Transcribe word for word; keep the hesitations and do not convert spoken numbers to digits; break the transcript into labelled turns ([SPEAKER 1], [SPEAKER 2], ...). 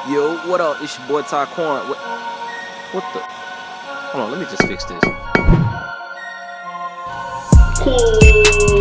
[SPEAKER 1] Yo, what up? It's your boy Taquan. What, what the? Hold on, let me just fix this. Cool.